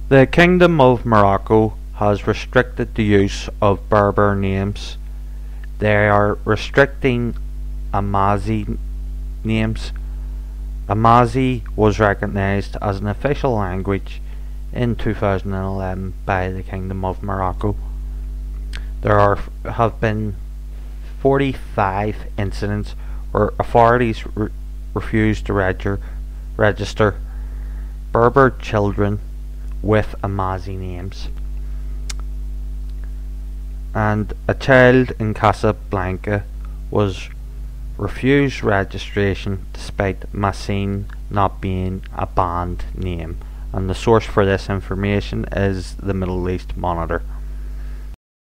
The Kingdom of Morocco has restricted the use of Berber names. They are restricting Amazigh names. Amazigh was recognized as an official language in 2011 by the Kingdom of Morocco. Have been 45 incidents where authorities refused to register Berber children with Amazigh names. And a child in Casablanca was refused registration despite Massine not being a banned name. And the source for this information is the Middle East Monitor.